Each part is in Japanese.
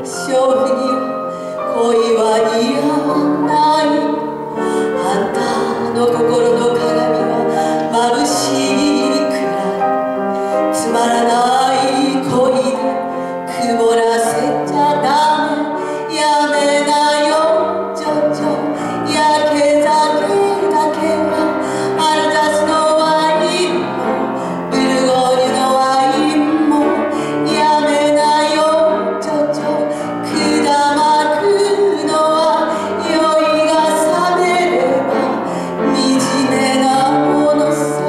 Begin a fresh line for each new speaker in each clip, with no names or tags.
娼婦に恋は似合わない。あんたの心の鏡は眩しいくらい。つまらない恋で曇らせちゃダメ。やめなよジョジョ、やけ酒だけはアルザスのワインもブルゴーニュのワインもやめなよジョジョ。管巻くのは酔いが覚めれば惨めなものさ。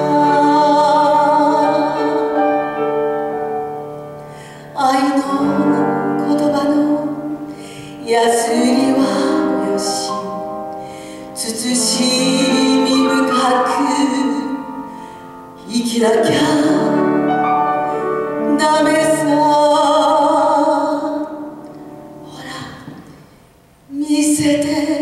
愛の言葉のやすりはよし、慎み深く生きなきゃダメさ。ほら見せて